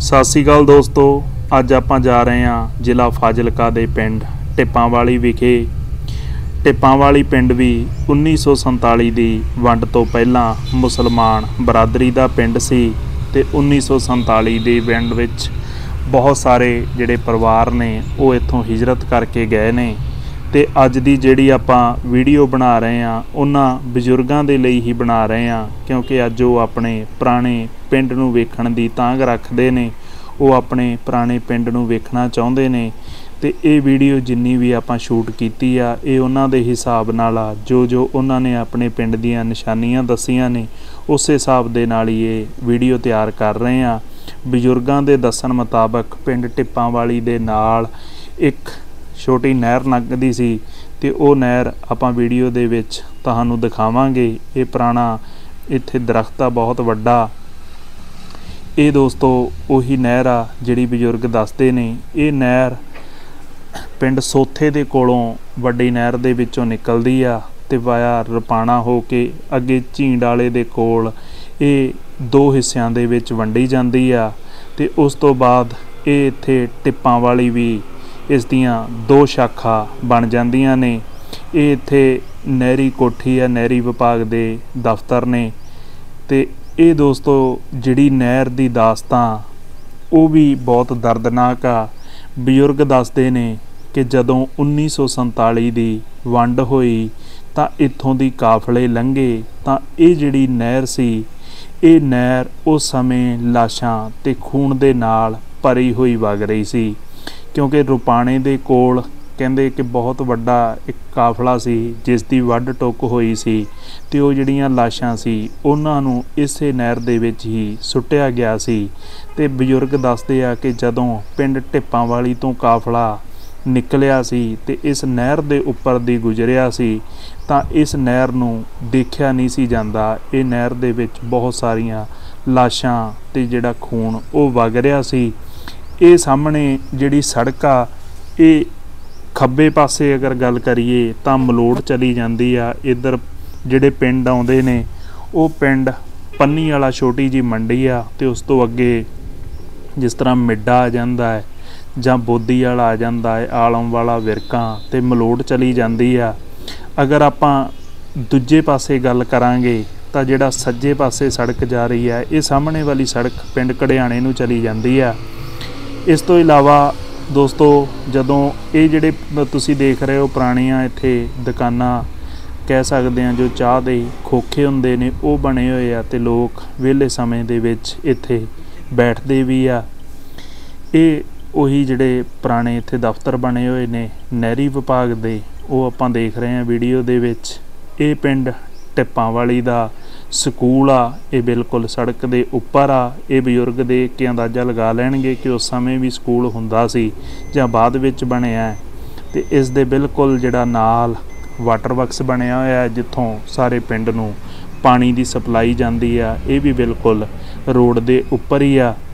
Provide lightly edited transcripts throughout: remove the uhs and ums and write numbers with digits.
सत श्री अकाल दोस्तों, अज आप जा रहे हैं जिला फाजिलका के पिंड टिप्पांवाली विखे। टिप्पांवाली पिंड भी 1947 की वंड तो पहला मुसलमान बरादरी का पिंड सी ते 1947 की वंड विच बहुत सारे जिहड़े परिवार ने वो इत्थों हिजरत करके गए ने ते अज दी जिहड़ी आपां वीडियो बना रहे हैं उन्हां बजुर्गां दे लई ही बना रहे हैं, क्योंकि अज वो अपने पुराने पिंड नूं वेखण दी तांघ रखदे ने, वो अपने पुराने पिंड नूं वेखना चाहुंदे ने। ते ये वीडियो जिन्नी भी आपां शूट कीती आ ये उन्हां दे हिसाब नाल आ, जो उन्हां ने अपने पिंड दीआं निशानियां दस्सियां ने उस हिसाब दे नाल ही ये वीडियो तैयार कर रहे हैं। बजुर्गां दे दस्सण मुताबक पिंड टिप्पांवाली दे नाल एक छोटी नहर लंघदी सी ते वो नहर आपां वीडियो दे विच तुहानूं दिखावांगे। ये पुराना इत्थे दरख्त आ बहुत वड्डा। ये दोस्तों उही नहर आ जिहड़ी बजुर्ग दसदे ने। ये नहर पिंड सोथे दे कोलों वड्डी नहर दे विचों निकलदी आ ते वाया रपाणा हो के अगे झींड वाले दे कोल ये दो हिस्सिਆਂ ਦੇ ਵਿੱਚ ਵੰਡੀ ਜਾਂਦੀ आ ते उस तो बाद ये इत्थे टिप्पांवाली भी इस दियां दो शाखा बन जांदियां ने। ये इत्थे नहरी कोठी आ, नहरी विभाग दे दफ्तर ने ते ये दोस्तों जिहड़ी नहर दी दास्तां वो भी बहुत दर्दनाक आ। बजुर्ग दसदे ने कि जदों 1947 दी वंड होई तां इत्थों दी काफले लंघे तां ये जिहड़ी नहर सी ये नहर उस समय लाशां ते खून दे नाल भरी हुई वग रही सी, क्योंकि रुपाणे दे कोल कहंदे कि बहुत वड्डा एक काफला सी जिस दी वड्ड टुक होई सी ते वो जिहड़ियां लाशां सी उन्हां नूं इसे नहर दे विच ही सुੱਟਿਆ गया सी। ते बजुर्ग दसदे आ कि जदों पिंड टिप्पांवाली तो काफला निकलिया सी ते इस नहर दे उपर दी गुजरिया सी तां इस नहर नूं देखिया नहीं सी जांदा। ये नहर दे विच बहुत सारियां लाशां ते जिहड़ा खून वो वग रिहा सी। ये सामने जिहड़ी सड़क आ ये खब्बे पासे अगर गल करिए तां मलोड़ चली जांदी आ। इधर जिहड़े पिंड आउंदे ने वो पिंड पन्नी वाला छोटी जी मंडी आ ते उस तो अगे जिस तरह मिड्डा आ जांदा है जां बोदी वाला आ जांदा है, आलम वाला विरकां ते मलोड़ चली जांदी आ। अगर आपां दूजे पासे गल करांगे तां जिहड़ा सज्जे पासे सड़क जा रही है ये सामने वाली सड़क पिंड घड़ियाणे नूं चली जांदी आ। इस तो इलावा दोस्तों जदों ये जिहड़े तुसीं देख रहे हो पुराणियां इत्थे दुकानां कह सकते हैं जो चाह दे खोखे हुंदे ने वो बने हुए आ ते लोग वेले समय दे विच इत्थे बैठदे भी आ। ये उही जिहड़े पुराने इत्थे दफ्तर बने हुए ने नहरी विभाग दे वो आपां देख रहे हैं वीडियो दे विच। ये पिंड टिप्पांवाली दा स्कूल आ, ये बिल्कुल सड़क दे उपर आ। ये बजुर्ग देख के अंदाज़ा लगा लैणगे कि उस समय भी स्कूल हुंदा सी जां बाद विच बनिया है। ते इस दे बिल्कुल जिहड़ा नाल वाटर वर्कस बनिया होया है जित्थों सारे पिंड नूं पानी दी सप्लाई जांदी आ, ये भी बिल्कुल रोड दे उपर ही आ।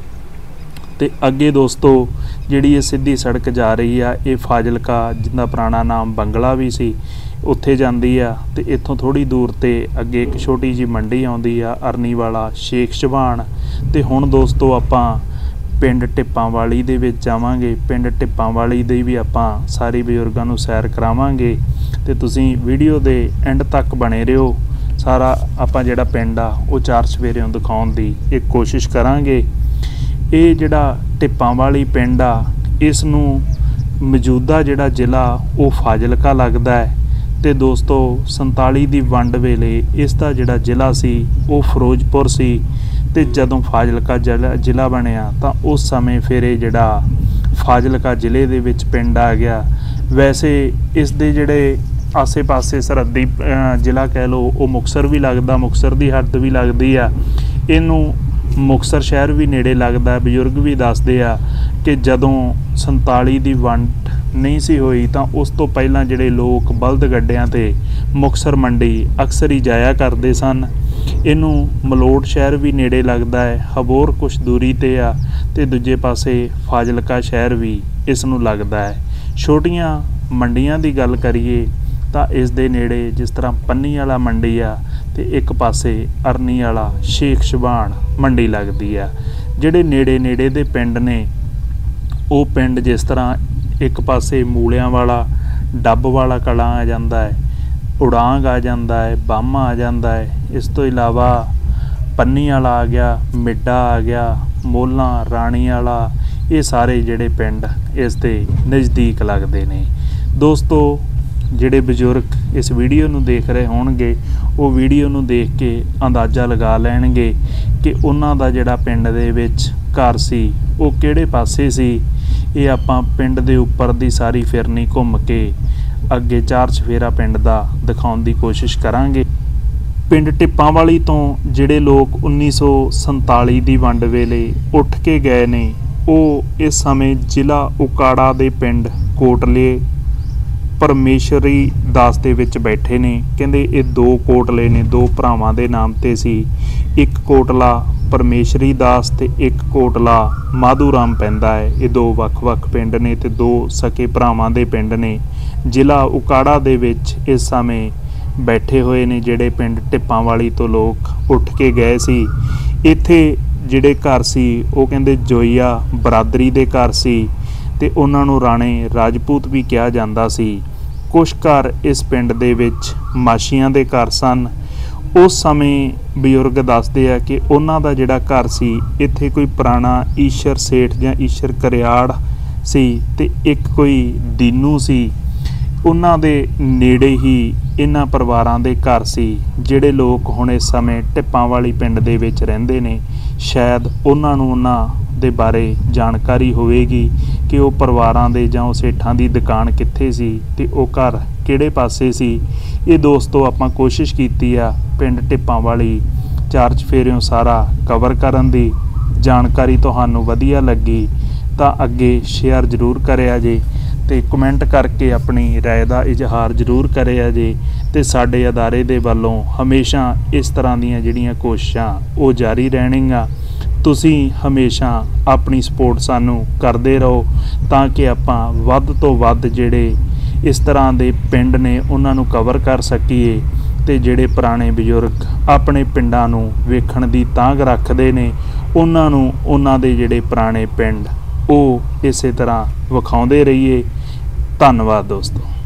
ते अगे दोस्तों जिहड़ी ये सीधी सड़क जा रही आ ये फाजिलका जिंदा पुराना नाम बंगला भी सी उत्थे जांदी आ। ते इत्थों थोड़ी दूर ते अगे एक छोटी जी मंडी आउंदी आ अरनी वाला शेख शबान। ते हुण दोस्तों आपां पिंड टिप्पांवाली दे विच जावांगे। पिंड टिप्पांवाली दी भी आपां सारी बजुर्गां नूं सैर करावांगे ते तुसीं वीडियो दे एंड तक बने रहियो। सारा आपां जिहड़ा पिंड आ वो चार सवेरेों दिखाउण दी एक कोशिश करांगे। ये जिहड़ा टिप्पांवाली पिंड आ इस नूं मौजूदा जिहड़ा जिला वो फाजिलका लगदा है ते दोस्तों 47 दी वंड वेले इसका जिहड़ा जिला सी वो फिरोजपुर सी ते जदों फाजिलका जिला बनिया तां उस समय फिर ये जिहड़ा फाजिलका जिले दे विच पिंड आ गया। वैसे इस दे जिहड़े आसे पासे सरहदी जिला कह लो वो मुक्तसर भी लगदा, मुक्तसर दी हद भी लगदी आ। इनू मुक्तसर शहर भी नेड़े लगदा है। बजुर्ग भी दसदे आ कि जदों 47 दी वंड नहीं सी होई तां उस तो पहलां जिहड़े लोग बलद गड्डियां ते मुक्तसर मंडी अक्सर ही जाया करदे सन। इनू मलोड़ शहर भी नेड़े लगदा है, हबोर कुछ दूरी ते आ ते दूजे पासे फाजिलका शहर भी इस नूं लगदा है। छोटियां मंडियां दी गल करिए तां इस दे नेड़े जिस तरह पन्नी वाला मंडी आ ते एक पासे अरनी वाला शेख शबान मंडी लगदी आ। ਜਿਹੜੇ ਨੇੜੇ ਦੇ ਪਿੰਡ ਨੇ ਉਹ ਪਿੰਡ जिस तरह एक पासे मूलियां वाला डब वाला कलां आ जाता है, उड़ांग आ जाता है, बामा आ जाता है, इस तो इलावा पन्नी वाला आ गया, मिड्डा आ गया, मोला राणी वाला, ये सारे जिहड़े पिंड इस दे नज़दीक लगते ने। दोस्तों जिहड़े बजुर्ग इस वीडियो नूं देख रहे होणगे वो वीडियो नूं देख के अंदाज़ा लगा लैणगे कि उन्हां दा जिहड़ा पिंड दे विच घर सी वो किहड़े पासे सी। ये आपां पिंड दे उपर दी सारी फिरनी घुम के अगे चार चफेरा पिंड दा दिखाउण दी कोशिश करांगे। पिंड टिप्पां वाली तो जिहड़े लोग 1947 दी वंड वेले उठ के गए ने वो इस समय जिला उकाड़ा दे पिंड कोटले परमेश्वरी दास दे विच बैठे ने। कहंदे ये दो कोटले ने, दो भरावां दे नाम ते सी। एक कोटला परमेश्वरी दास ते एक कोटला माधूराम पैंदा है। ये दो वख-वख पिंड ने ते दो सके भरावां दे पिंड ने। जिला उकाड़ा दे विच इस समय बैठे हुए ने जिहड़े पिंड टिप्पां वाली तो लोग उठ के गए सी। इत्थे जिहड़े घर सी वो कहंदे जोईया बरादरी दे घर सी ते उन्हां नूं राणे राजपूत भी कहा जांदा सी। कुछ घर इस पिंड दे विच माशियां दे घर सन। उस समय बजुर्ग दसदे आ कि उन्हां दा जिहड़ा घर सी इत्थे कोई पुराना ईशर सेठ जां ईशर करियाड़ सी ते एक कोई दीनू सी। उन्हां दे नेड़े ही इन्हां परिवारां दे घर सी जिहड़े लोग हुण इस समय टिप्पां वाली पिंड दे विच रहिंदे ने। शायद उन्हां नूं उन्हां दे बारे जानकारी होवेगी कि वो परिवारां दे जां सेठां दी दुकान कित्थे सी ते वो घर किहड़े पासे सी। ये दोस्तों आपां कोशिश कीती आ पिंड टिप्पां वाली चार चफेरियों सारा कवर करन दी। जानकारी तुहानूं वधिया लगी तां अगे शेयर जरूर करिया जे ते कमेंट करके अपनी राय दा इजहार जरूर करिया जे ते साडे अदारे दे वल्लों हमेशा इस तरह दीयां जिहड़ियां कोशिशां वो जारी रहणगीਆਂ। तुसीं हमेशा अपनी सपोर्ट सानू करते रहो तां कि आपां वध तो वध जिहड़े इस तरह दे पिंड ने उन्हां नूं कवर कर सकीए ते जिहड़े पुराने बजुर्ग अपने पिंडां नूं वेखण दी तांघ रखदे ने उन्हां नूं उन्हां दे जिहड़े पुराने पिंड वो इसे तरह विखाउंदे रहिए। धन्नवाद दोस्तों।